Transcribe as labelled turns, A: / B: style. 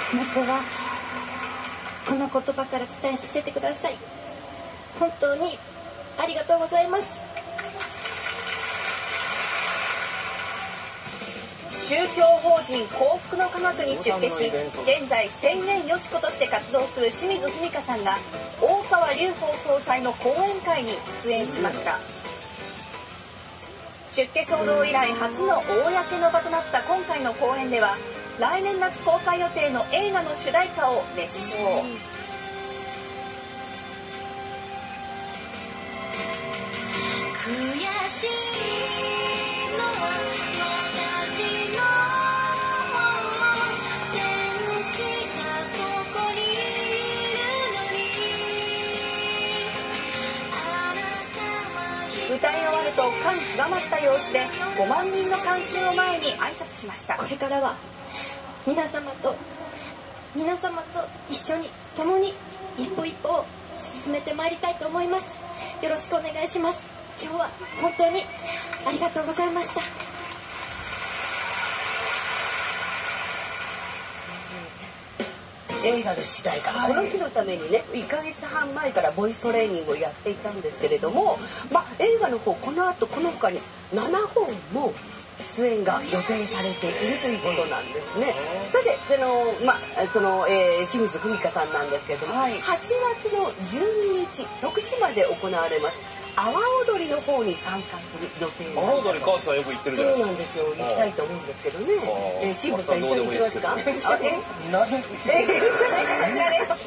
A: まずはこの言葉から伝えさせてください。本当にありがとうございます。
B: 宗教法人幸福の科学に出家し、現在宣言よしことして活動する清水文香さんが大川隆法総裁の講演会に出演しました。出家騒動以来初の公の場となった今回の講演では、来年夏公開予定の映画の主題歌を熱唱。歌い終わると感極まった様子で5万人の観衆を前に挨拶しました。
A: これからは皆様と一緒に共に一歩一歩を進めてまいりたいと思います。よろしくお願いします。今日は本当にありがとうございました。
C: 映画の主題歌、この日のためにね1ヶ月半前からボイストレーニングをやっていたんですけれども、映画の方この後この他に7本も出演が予定されているということなんですね。それで清水文香さんなんですけれども、8月の12日徳島で行われます阿波踊りの方に参加する予定です。
D: 阿波踊り関西よく行ってるじゃないですか。
C: そうなんですよ、行きたいと思うんですけどね。新聞さん一緒に行きますか？